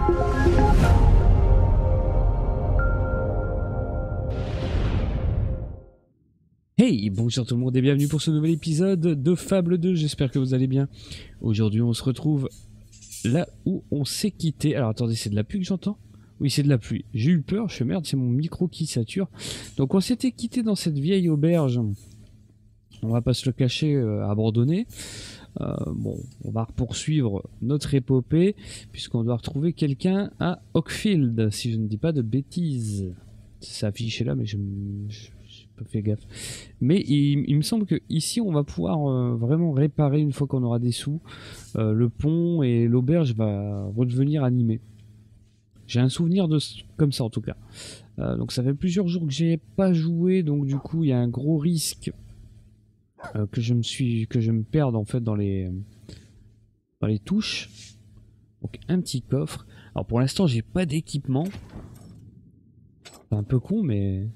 Hey, bonjour tout le monde et bienvenue pour ce nouvel épisode de Fable 2, j'espère que vous allez bien. Aujourd'hui on se retrouve là où on s'est quitté. Alors attendez, c'est de la pluie que j'entends? Oui, c'est de la pluie. J'ai eu peur, je suis merde, c'est mon micro qui sature. Donc on s'était quitté dans cette vieille auberge, on va pas se le cacher, abandonnée. Bon, on va poursuivre notre épopée puisqu'on doit retrouver quelqu'un à Oakfield, si je ne dis pas de bêtises. C'est affiché là mais j'ai pas fait gaffe. Mais il me semble que ici on va pouvoir vraiment réparer une fois qu'on aura des sous. Le pont et l'auberge va redevenir animé. J'ai un souvenir de comme ça en tout cas. Donc ça fait plusieurs jours que j'ai pas joué, donc du coup il y a un gros risque que je me perde en fait dans les touches. Donc un petit coffre. Alors pour l'instant j'ai pas d'équipement. C'est un peu con mais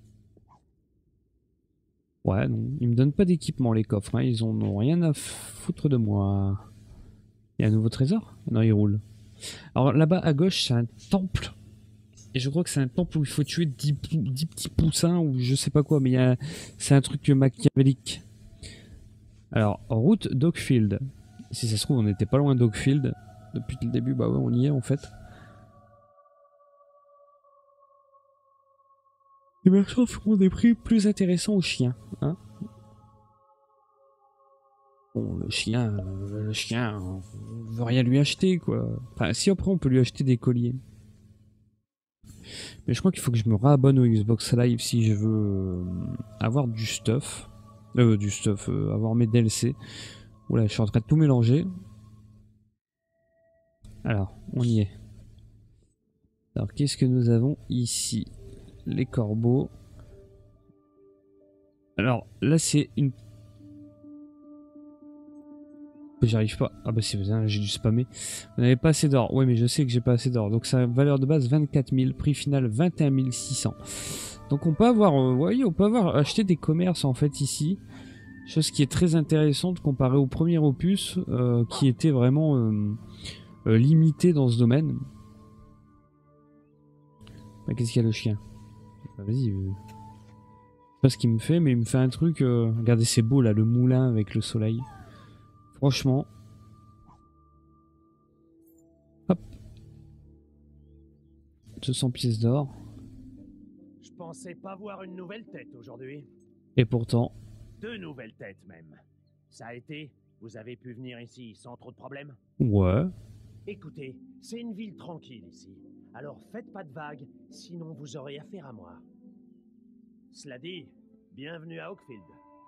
ouais, non, ils me donnent pas d'équipement les coffres, hein. Ils en ont rien à foutre de moi. Il y a un nouveau trésor? Non, il roule. Alors là-bas à gauche, c'est un temple. Et je crois que c'est un temple où il faut tuer 10 petits poussins ou je sais pas quoi, mais c'est un truc machiavélique. Alors, route d'Oakfield. Si ça se trouve, on n'était pas loin d'Oakfield. Depuis le début, bah ouais, on y est en fait. Les marchands feront des prix plus intéressants aux chiens, hein. Bon, le chien, on veut rien lui acheter, quoi. Enfin, si après on peut lui acheter des colliers. Mais je crois qu'il faut que je me réabonne au Xbox Live si je veux avoir du stuff. Avoir mes DLC. Oula, je suis en train de tout mélanger. Alors, on y est. Alors, qu'est-ce que nous avons ici? Les corbeaux. Alors, là, c'est une... J'arrive pas. Ah bah c'est bien, j'ai dû spammer. Vous n'avez pas assez d'or. Ouais, mais je sais que j'ai pas assez d'or. Donc, sa valeur de base, 24 000. Prix final, 21 600. Donc, on peut avoir... vous voyez, on peut avoir acheté des commerces, en fait, ici. Chose qui est très intéressante comparée au premier opus, qui était vraiment limité dans ce domaine. Bah, qu'est-ce qu'il y a le chien? Bah, vas-y. Je sais pas ce qu'il me fait, mais il me fait un truc... regardez, c'est beau là, le moulin avec le soleil. Franchement. Hop. 200 pièces d'or. Je pensais pas voir une nouvelle tête aujourd'hui. Et pourtant... 2 nouvelles têtes même. Ça a été? Vous avez pu venir ici sans trop de problèmes? Ouais. Écoutez, c'est une ville tranquille ici. Alors faites pas de vagues, sinon vous aurez affaire à moi. Cela dit, bienvenue à Oakfield.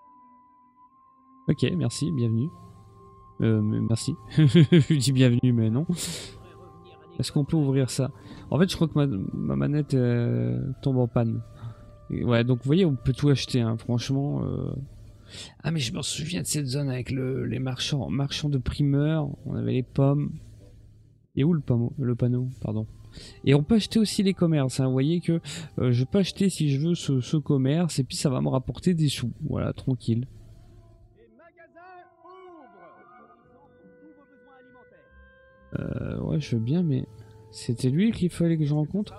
Ok, merci, bienvenue. Merci. Je dis bienvenue, mais non. Est-ce qu'on peut ouvrir ça? En fait, je crois que ma manette tombe en panne. Et ouais, donc vous voyez, on peut tout acheter, hein, franchement. Ah, mais je me souviens de cette zone avec les marchands de primeurs. On avait les pommes. Et où le panneau, pardon. Et on peut acheter aussi les commerces, hein. Vous voyez que je peux acheter si je veux ce commerce et puis ça va me rapporter des sous. Voilà, tranquille. Ouais, je veux bien, mais c'était lui qu'il fallait que je rencontre?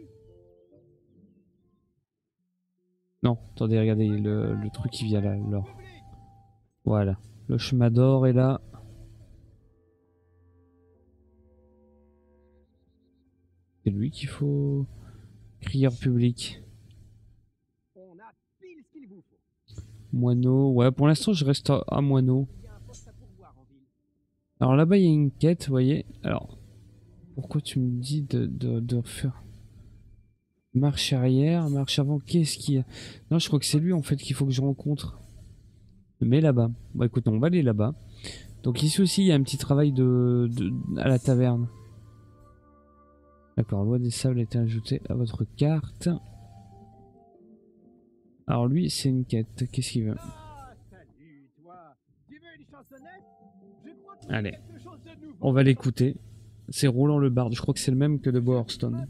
Non, attendez, regardez le truc qui vient là, l'or. Voilà, le chemin d'or est là. C'est lui qu'il faut... Crieur public. Moineau, ouais, pour l'instant je reste à Moineau. Alors là-bas il y a une quête, vous voyez. Alors, pourquoi tu me dis de refaire... Marche arrière, marche avant, qu'est-ce qu'il y a? Non, je crois que c'est lui en fait qu'il faut que je rencontre. Mais là-bas. Bon écoute, on va aller là-bas. Donc ici aussi il y a un petit travail à la taverne. D'accord, loi des sables a été ajoutée à votre carte. Alors lui c'est une quête, qu'est-ce qu'il veut? Allez, on va l'écouter. C'est Roland le Barde, je crois que c'est le même que de Bowerstone.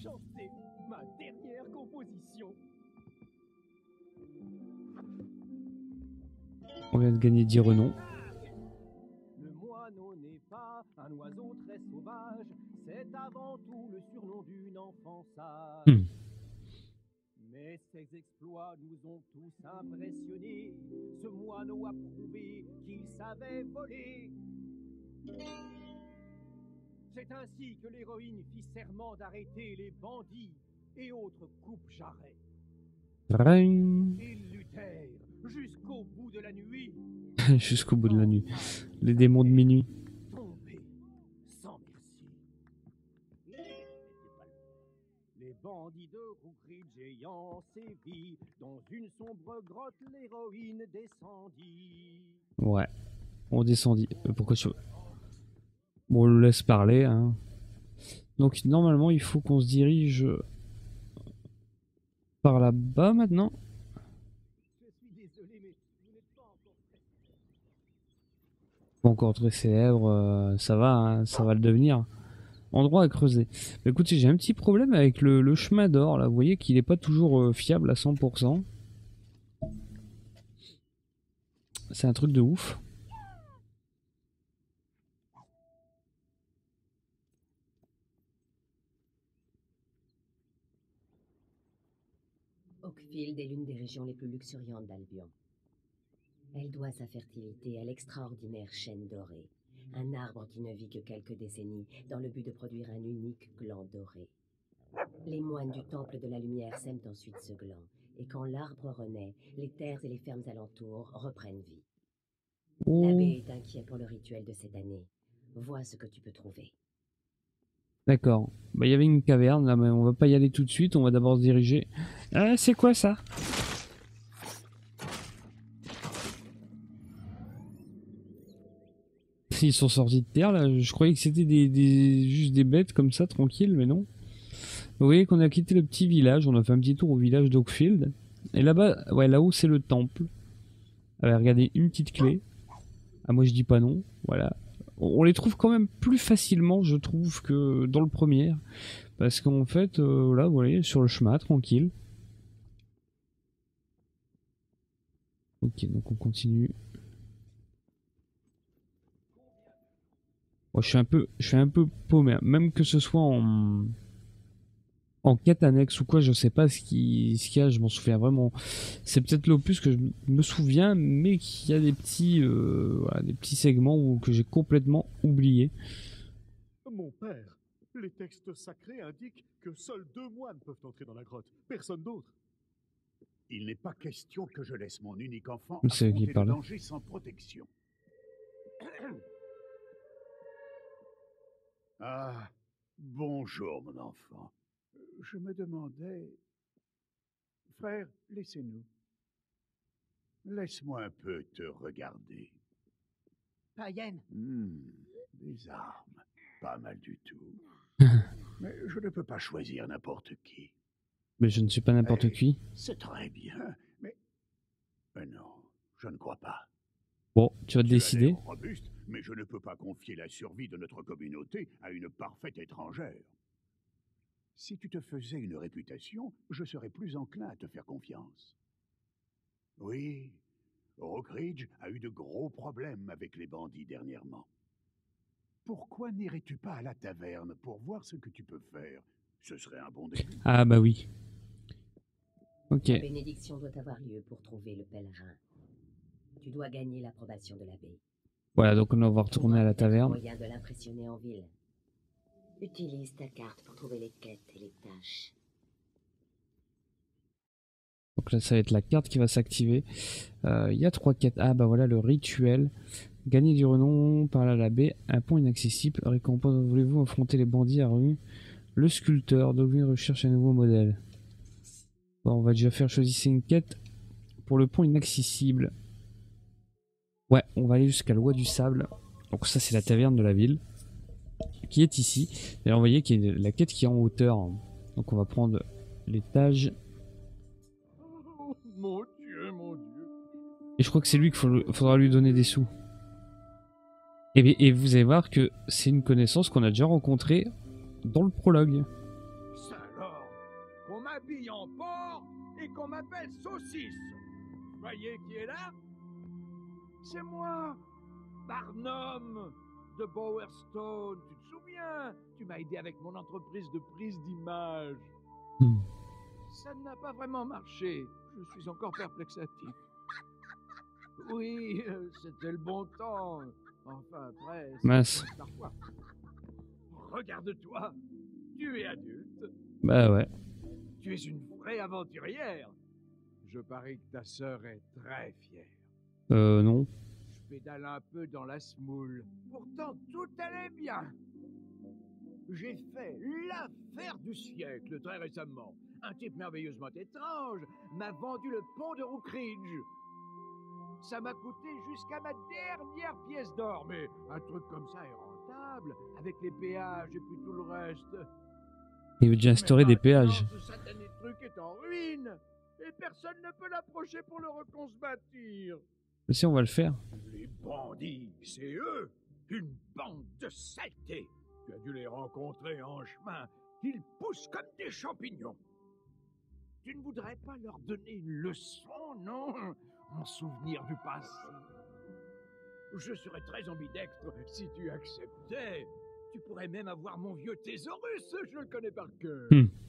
On vient de gagner 10 renoms. Le moineau n'est pas un oiseau très sauvage, C'est avant tout le surnom d'une enfant sage. Hmm. Mais ses exploits nous ont tous impressionnés. Ce moineau a prouvé qu'il savait voler. C'est ainsi que l'héroïne fit serment d'arrêter les bandits et autres coupes-jarrets. Ring. Ils luttèrent jusqu'au bout de la nuit. Jusqu'au bout de la nuit. Les démons de minuit. Tombés sans merci. Les bandits de Rookridge ayant sévi, dans une sombre grotte, l'héroïne descendit. Ouais. On descendit. Pourquoi je... Bon, on le laisse parler. Hein. Donc normalement, il faut qu'on se dirige par là-bas maintenant. Je suis désolé, mais vous n'êtes pas encore prêt. Pas encore très célèbre, ça va, hein, ça va le devenir. Endroit à creuser. Mais écoutez, j'ai un petit problème avec le chemin d'or. Là, vous voyez qu'il n'est pas toujours fiable à 100%. C'est un truc de ouf. Oakfield est l'une des régions les plus luxuriantes d'Albion. Elle doit sa fertilité à l'extraordinaire chêne doré, un arbre qui ne vit que quelques décennies dans le but de produire un unique gland doré. Les moines du Temple de la Lumière sèment ensuite ce gland, et quand l'arbre renaît, les terres et les fermes alentours reprennent vie. L'abbé est inquiet pour le rituel de cette année. Vois ce que tu peux trouver. D'accord. Bah, il y avait une caverne là, mais on va pas y aller tout de suite. On va d'abord se diriger. Ah, c'est quoi ça? Ils sont sortis de terre là. Je croyais que c'était juste des bêtes comme ça, tranquilles, mais non. Vous voyez qu'on a quitté le petit village. On a fait un petit tour au village d'Oakfield. Et là-bas, ouais, là-haut c'est le temple. Alors, regardez, une petite clé. Ah, moi je dis pas non. Voilà. On les trouve quand même plus facilement, je trouve, que dans le premier. Parce qu'en fait, là, vous voyez, sur le chemin, tranquille. Ok, donc on continue. Bon, je suis un peu paumé, même que ce soit en quête annexe ou quoi, je sais pas ce qu'il y a, je m'en souviens vraiment. C'est peut-être l'opus que je me souviens, mais qu'il y a voilà, des petits segments que j'ai complètement oubliés. Mon père, les textes sacrés indiquent que seuls 2 moines peuvent entrer dans la grotte, personne d'autre. Il n'est pas question que je laisse mon unique enfant C'est eux qui affronter le parlent. danger sans protection. Ah, bonjour mon enfant. Je me demandais... Frère, laissez-nous. Laisse-moi un peu te regarder. Païenne. Des armes. Pas mal du tout. Mais je ne peux pas choisir n'importe qui. Mais je ne suis pas n'importe qui. C'est très bien, mais... non, je ne crois pas. Bon, tu vas te Tu as décider. l'air robuste, mais je ne peux pas confier la survie de notre communauté à une parfaite étrangère. Si tu te faisais une réputation, je serais plus enclin à te faire confiance. Oui, Rookridge a eu de gros problèmes avec les bandits dernièrement. Pourquoi n'irais-tu pas à la taverne pour voir ce que tu peux faire? Ce serait un bon début. Ah bah oui. Ok. La bénédiction doit avoir lieu pour trouver le pèlerin. Tu dois gagner l'approbation de l'abbé. Voilà, donc on va retourner à la taverne. Moyen de l'impressionner en ville. Utilise ta carte pour trouver les quêtes et les tâches. Donc là, ça va être la carte qui va s'activer. Il y a 3 quêtes. Ah bah voilà, le rituel. Gagner du renom, parler à l'abbé, un pont inaccessible, récompense, voulez-vous affronter les bandits à rue? Le sculpteur, Dogvin recherche un nouveau modèle. Bon, on va déjà faire choisir une quête pour le pont inaccessible. Ouais, on va aller jusqu'à Loi du Sable. Donc ça, c'est la taverne de la ville, qui est ici. D'ailleurs, vous voyez qu'il y a la quête qui est en hauteur. Donc on va prendre l'étage. Oh, mon Dieu, mon Dieu. Et je crois que c'est lui qu'il faudra lui donner des sous. Et vous allez voir que c'est une connaissance qu'on a déjà rencontrée dans le prologue. Ça alors, qu'on m'habille en porc et qu'on m'appelle saucisse. Voyez qui est là? C'est moi, Barnum, de Bowerstone, tu te souviens? Tu m'as aidé avec mon entreprise de prise d'image. Hmm. Ça n'a pas vraiment marché. Je suis encore perplexatif. Oui, c'était le bon temps. Enfin, après, Mince. parfois. Regarde-toi. Tu es adulte. Bah ouais. Tu es une vraie aventurière. Je parie que ta sœur est très fière. Non. Je pédale un peu dans la smoule. Pourtant, tout allait bien. J'ai fait l'affaire du siècle très récemment. Un type merveilleusement étrange m'a vendu le pont de Rookridge. Ça m'a coûté jusqu'à ma dernière pièce d'or, mais un truc comme ça est rentable, avec les péages et puis tout le reste. Il veut déjà instaurer des péages. Ce satané truc est en ruine, et personne ne peut l'approcher pour le reconstruire. Mais si, on va le faire. Les bandits, c'est eux, une bande de saletés. Tu as dû les rencontrer en chemin. Ils poussent comme des champignons. Tu ne voudrais pas leur donner une leçon, non? En souvenir du passé. Je serais très ambidextre si tu acceptais. Tu pourrais même avoir mon vieux thésaurus, je le connais par cœur.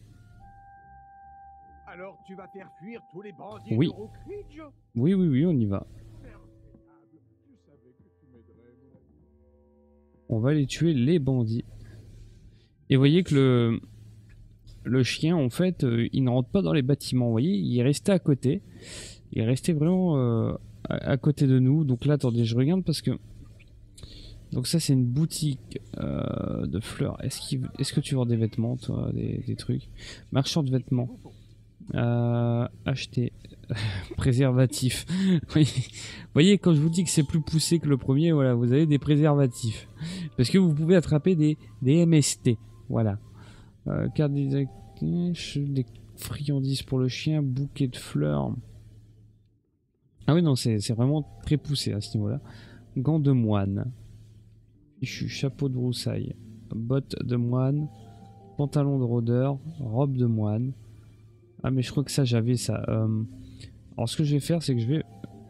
Alors tu vas faire fuir tous les bandits Oui. de Rookridge? Oui, on y va. Je savais que tu m'aiderais, moi. On va aller tuer les bandits. Et vous voyez que le chien, en fait, il ne rentre pas dans les bâtiments. Vous voyez, il est resté à côté. Il est resté vraiment à côté de nous. Donc là, attendez, je regarde parce que... Donc ça, c'est une boutique de fleurs. Est-ce que tu vends des vêtements, toi, des trucs? Marchand de vêtements. Acheter. Préservatifs. Vous voyez, quand je vous dis que c'est plus poussé que le premier, voilà, vous avez des préservatifs. Parce que vous pouvez attraper des MST. Voilà. Carte des friandises pour le chien, bouquet de fleurs. Ah oui, non, c'est vraiment très poussé à ce niveau-là. Gants de moine. Fichu, chapeau de broussaille. Bottes de moine. Pantalon de rôdeur. Robe de moine. Ah, mais je crois que ça, j'avais ça. Alors, ce que je vais faire, c'est que je vais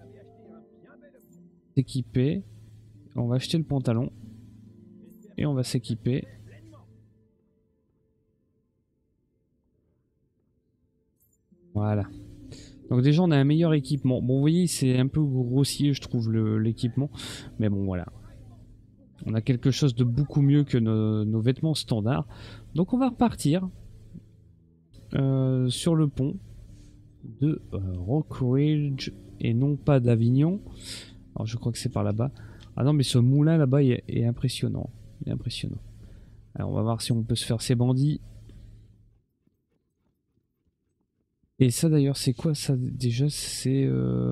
s'équiper. On va acheter le pantalon. Et on va s'équiper. Voilà. Donc déjà on a un meilleur équipement. Bon vous voyez c'est un peu grossier je trouve l'équipement. Mais bon voilà. On a quelque chose de beaucoup mieux que nos vêtements standards. Donc on va repartir sur le pont de Rookridge et non pas d'Avignon. Alors je crois que c'est par là-bas. Ah non mais ce moulin là-bas est impressionnant. Il est impressionnant. Alors on va voir si on peut se faire ces bandits. Et ça d'ailleurs c'est quoi ça déjà? C'est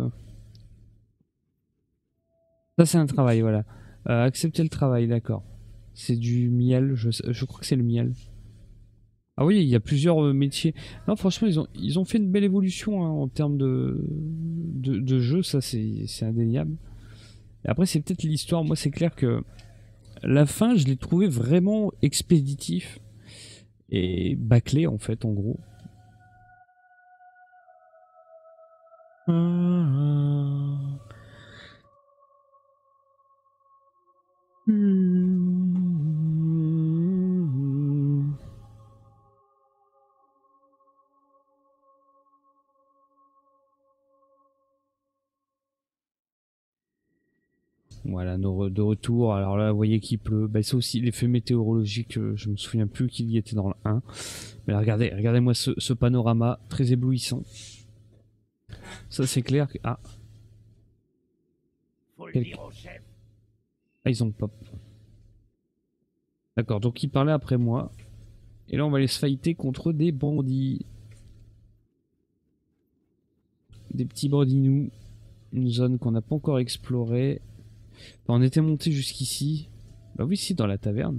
ça c'est un travail voilà. Accepter le travail d'accord. C'est du miel, je crois que c'est le miel. Ah oui il y a plusieurs métiers. Non franchement ils ont fait une belle évolution hein, en termes de jeu, ça c'est indéniable. Et après c'est peut-être l'histoire, moi c'est clair que la fin je l'ai trouvé vraiment expéditif et bâclé en fait en gros. Voilà, de retour. Alors là, vous voyez qu'il pleut. Bah, c'est aussi l'effet météorologique. Je me souviens plus qu'il y était dans le 1. Mais là, regardez-moi ce panorama très éblouissant. Ça, c'est clair que... Ah. Faut le dire au chef. Ah, ils ont pop. D'accord, donc il parlait après moi. Et là, on va aller se fighter contre des bandits. Des petits bandinous. Une zone qu'on n'a pas encore explorée. Enfin, on était monté jusqu'ici. Bah oui, si, dans la taverne.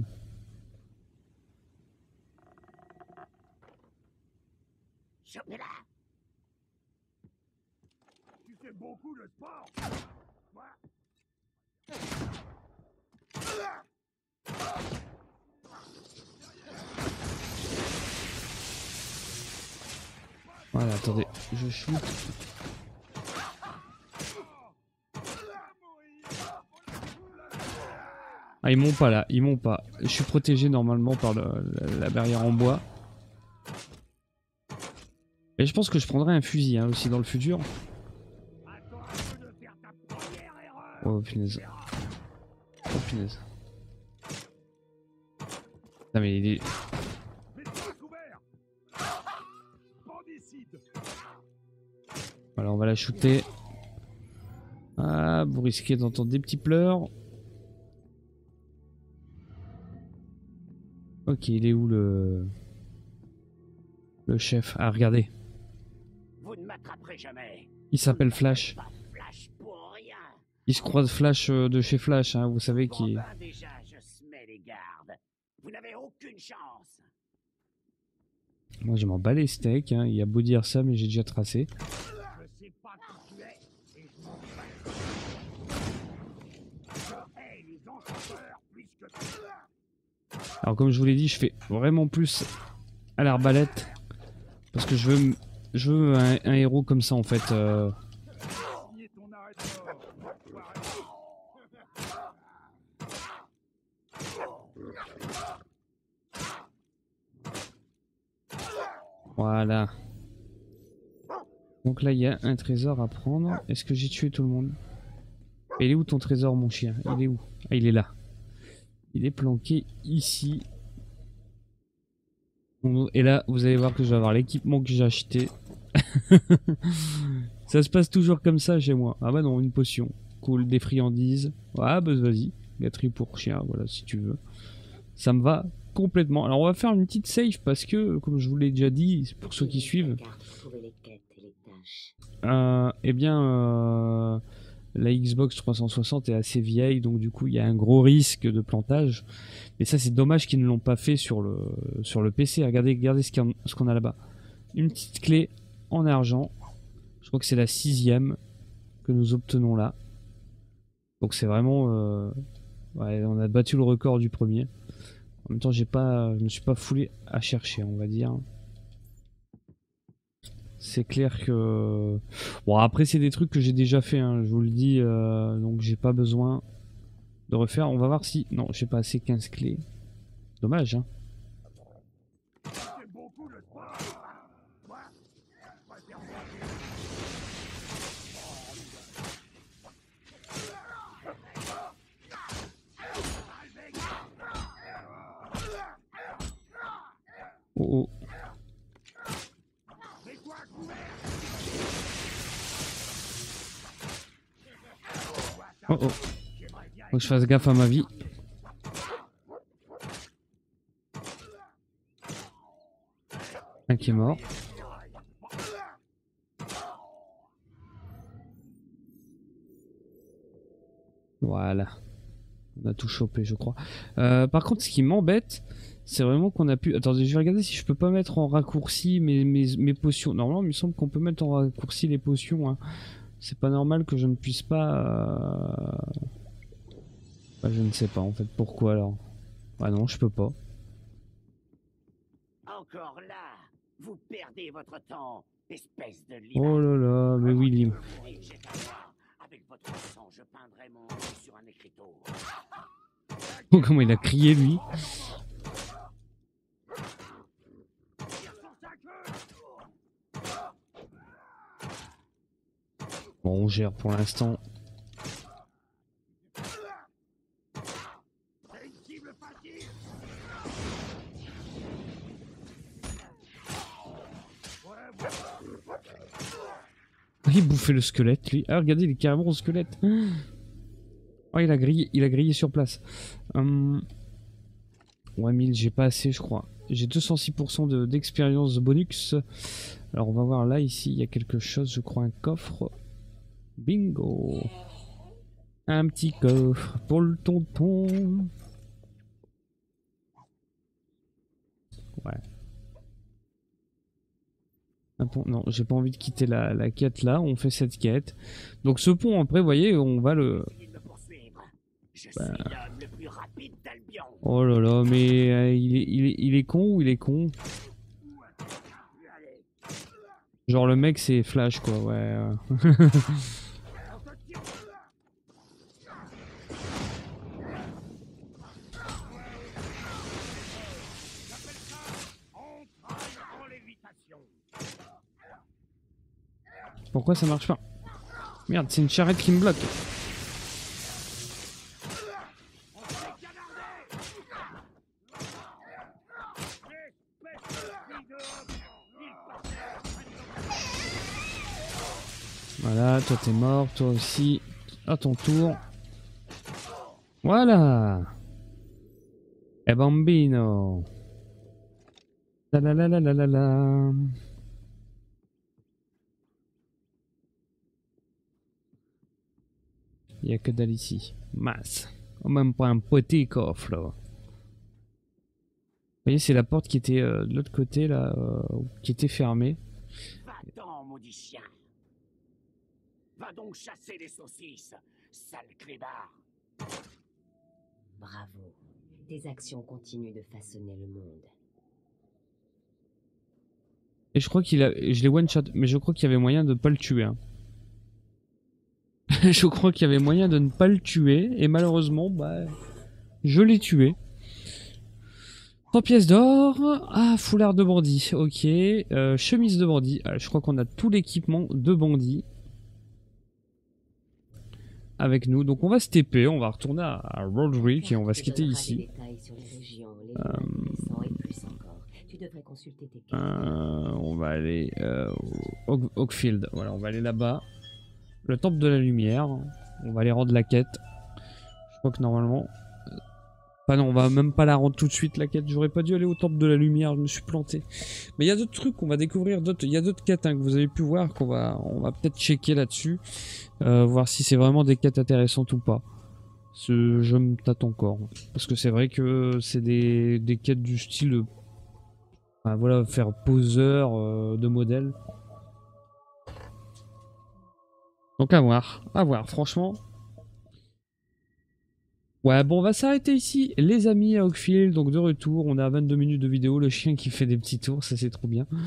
Chopez-la. Tu fais beaucoup de sport. Voilà, attendez, je shoot. Ah, ils m'ont pas là, ils m'ont pas. Je suis protégé normalement par la barrière en bois. Et je pense que je prendrai un fusil hein, aussi dans le futur. Oh punaise. Oh punaise. Non mais il est... Voilà, on va la shooter. Ah, vous risquez d'entendre des petits pleurs. Ok, il est où le chef? Ah, regardez. Vous ne m'attraperez jamais. Il s'appelle Flash. Pas Flash pour rien. Il se croise Flash de chez Flash, hein, vous savez qui... Bon, ben, déjà, je se mets les gardes. Vous n'avez aucune chance. Moi, je m'en bats les steaks, hein. Il y a beau dire ça, mais j'ai déjà tracé. Je sais pas qui tu es et je m'en bats. Je hais les enchanteurs plus que tout. Alors, comme je vous l'ai dit, je fais vraiment plus à l'arbalète. Parce que je veux un héros comme ça, en fait. Voilà. Donc là, il y a un trésor à prendre. Est-ce que j'ai tué tout le monde? Il est où ton trésor, mon chien? Il est où? Ah, il est là. Il est planqué ici. Et là, vous allez voir que je vais avoir l'équipement que j'ai acheté. Ça se passe toujours comme ça chez moi. Ah bah non, une potion. Cool, des friandises. Ah bah vas-y. Gâterie pour chien, voilà, si tu veux. Ça me va complètement. Alors on va faire une petite save parce que, comme je vous l'ai déjà dit, pour ceux qui suivent, eh bien, la Xbox 360 est assez vieille, donc du coup il y a un gros risque de plantage. Mais ça c'est dommage qu'ils ne l'ont pas fait sur le PC. Regardez ce qu'on a là-bas. Une petite clé en argent. Je crois que c'est la 6e que nous obtenons là. Donc c'est vraiment... ouais, on a battu le record du premier. En même temps, je me suis pas foulé à chercher, on va dire. C'est clair que... Bon, après, c'est des trucs que j'ai déjà fait, hein, je vous le dis. Donc, j'ai pas besoin de refaire. On va voir si... Non, j'ai pas assez 15 clés. Dommage, hein. Oh oh. Oh oh. Faut que je fasse gaffe à ma vie. Un qui est mort. Voilà. On a tout chopé, je crois. Par contre, ce qui m'embête, c'est vraiment qu'on a pu... Attendez, je vais regarder si je peux pas mettre en raccourci mes potions. Normalement, il me semble qu'on peut mettre en raccourci les potions. Hein. C'est pas normal que je ne puisse pas... Bah, je ne sais pas, en fait. Pourquoi, alors? Ah non, je peux pas. Encore là, vous perdez votre temps, espèce de limace. Oh là là, mais oui, Lim. Avec votre sang, je peindrai mon nom sur un écriteau. Oh, comment il a crié, lui. Bon, on gère pour l'instant. Il bouffait le squelette, lui. Ah, regardez, il est carrément au squelette. Oh, il a grillé sur place. Ouais, 1000, j'ai pas assez, je crois. J'ai 206% d'expérience de bonus. Alors, on va voir là, ici, il y a quelque chose, je crois, un coffre. Bingo! Un petit coffre pour le tonton. Ouais. Un pont, non, j'ai pas envie de quitter la quête là, on fait cette quête. Donc ce pont, après, vous voyez, on va le... Bah... Oh là là, mais il est con ou il est con? Genre le mec c'est Flash quoi, ouais. Pourquoi ça marche pas? Merde, c'est une charrette qui me bloque. Voilà, toi t'es mort, toi aussi. À ton tour. Voilà. Et bambino. La la la la la la la. Il n'y a que dalle ici. Masse. Oh, même pas un petit coffre là. Vous voyez, c'est la porte qui était de l'autre côté là, qui était fermée. Va-t'en, maudit chien. Va donc chasser les saucisses, sale clébard. Bravo. Tes actions continuent de façonner le monde. Et je crois qu'il a, je l'ai one shot, mais je crois qu'il y avait moyen de ne pas le tuer. Hein. Je crois qu'il y avait moyen de ne pas le tuer et malheureusement, bah, je l'ai tué. 3 pièces d'or. Ah, foulard de bandit. Ok. Chemise de bandit. Ah, je crois qu'on a tout l'équipement de bandit avec nous. Donc on va se TP, on va retourner à Roderick et on va se quitter ici. On va aller Oakfield. Voilà, on va aller là-bas. Le temple de la lumière. On va aller rendre la quête. Je crois que normalement... Enfin non, on va même pas la rendre tout de suite la quête. J'aurais pas dû aller au temple de la lumière, je me suis planté. Mais il y a d'autres trucs qu'on va découvrir. Il y a d'autres quêtes hein, que vous avez pu voir on va peut-être checker là-dessus. Voir si c'est vraiment des quêtes intéressantes ou pas. Je me tâte encore. Parce que c'est vrai que c'est des quêtes du style... Enfin, voilà, faire poseur de modèle. Donc à voir, franchement. Ouais, bon, on va s'arrêter ici, les amis, à Oakfield. Donc de retour, on est à 22 minutes de vidéo. Le chien qui fait des petits tours, ça c'est trop bien.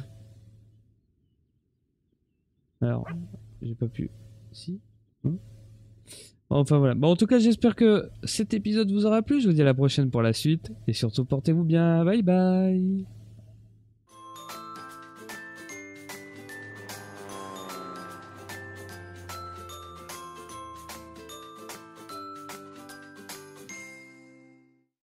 Alors, j'ai pas pu... Si enfin voilà. Bon, en tout cas, j'espère que cet épisode vous aura plu. Je vous dis à la prochaine pour la suite. Et surtout, portez-vous bien. Bye bye.